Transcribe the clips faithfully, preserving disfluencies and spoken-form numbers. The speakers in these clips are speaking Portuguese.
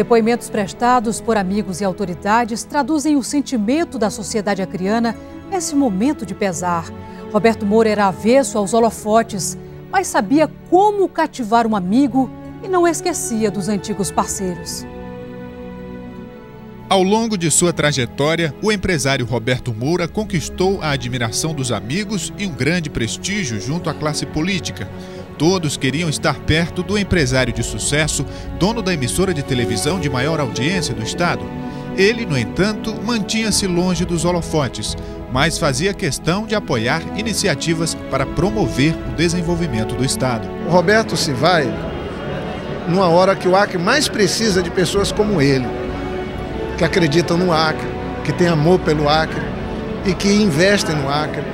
depoimentos prestados por amigos e autoridades traduzem o sentimento da sociedade acreana nesse momento de pesar. Roberto Moura era avesso aos holofotes, mas sabia como cativar um amigo e não esquecia dos antigos parceiros. Ao longo de sua trajetória, o empresário Roberto Moura conquistou a admiração dos amigos e um grande prestígio junto à classe política. Todos queriam estar perto do empresário de sucesso, dono da emissora de televisão de maior audiência do estado. Ele, no entanto, mantinha-se longe dos holofotes, mas fazia questão de apoiar iniciativas para promover o desenvolvimento do estado. O Roberto se vai numa hora que o Acre mais precisa de pessoas como ele, que acreditam no Acre, que têm amor pelo Acre e que investem no Acre,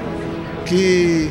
que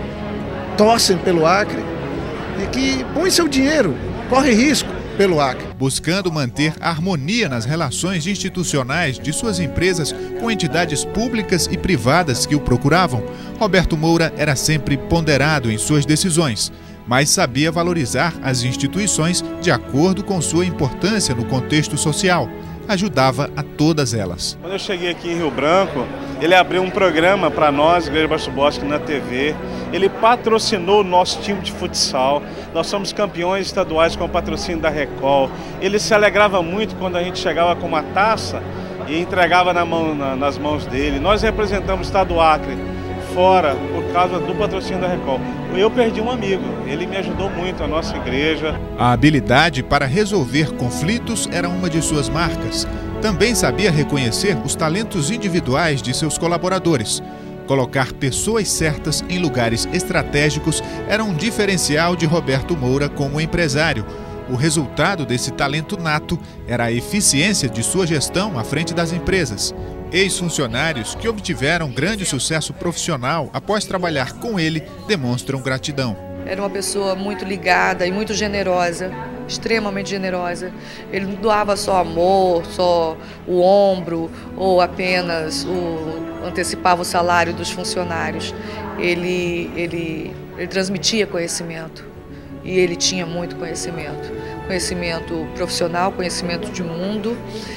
torcem pelo Acre e que põem seu dinheiro, corre risco pelo Acre. Buscando manter harmonia nas relações institucionais de suas empresas com entidades públicas e privadas que o procuravam, Roberto Moura era sempre ponderado em suas decisões, mas sabia valorizar as instituições de acordo com sua importância no contexto social. Ajudava a todas elas. Quando eu cheguei aqui em Rio Branco, ele abriu um programa para nós, Igreja Baixo Bosque, na T V. Ele patrocinou o nosso time de futsal. Nós somos campeões estaduais com o patrocínio da Recol. Ele se alegrava muito quando a gente chegava com uma taça e entregava na mão, na, nas mãos dele. Nós representamos o estado do Acre fora por causa do patrocínio da Recol. Eu perdi um amigo, ele me ajudou muito, a nossa igreja. A habilidade para resolver conflitos era uma de suas marcas. Também sabia reconhecer os talentos individuais de seus colaboradores. Colocar pessoas certas em lugares estratégicos era um diferencial de Roberto Moura como empresário. O resultado desse talento nato era a eficiência de sua gestão à frente das empresas. Ex-funcionários que obtiveram grande sucesso profissional após trabalhar com ele demonstram gratidão. Era uma pessoa muito ligada e muito generosa, extremamente generosa. Ele não doava só amor, só o ombro ou apenas o, antecipava o salário dos funcionários. Ele, ele, ele transmitia conhecimento e ele tinha muito conhecimento. Conhecimento profissional, conhecimento de mundo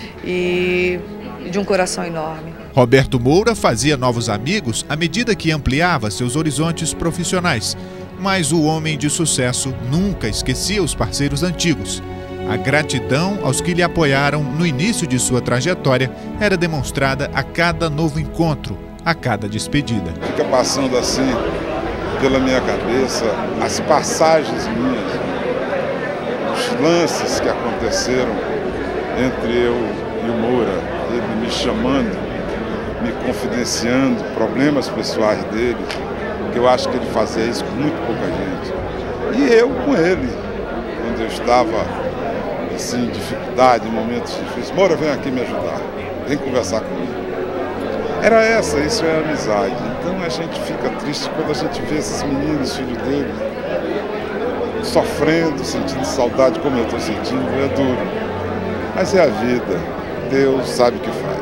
e de um coração enorme. Roberto Moura fazia novos amigos à medida que ampliava seus horizontes profissionais. Mas o homem de sucesso nunca esquecia os parceiros antigos. A gratidão aos que lhe apoiaram no início de sua trajetória era demonstrada a cada novo encontro, a cada despedida. Fica passando assim pela minha cabeça as passagens minhas, os lances que aconteceram entre eu e o Moura. Ele me chamando, me confidenciando problemas pessoais dele, que eu acho que ele fazia isso com muito pouca gente. E eu com ele, quando eu estava assim, em dificuldade, em momentos difíceis. Moura, vem aqui me ajudar, vem conversar comigo. Era essa, isso é amizade. Então a gente fica triste quando a gente vê esses meninos, filhos dele, sofrendo, sentindo saudade como eu estou sentindo, é duro. Mas é a vida. Deus sabe o que faz.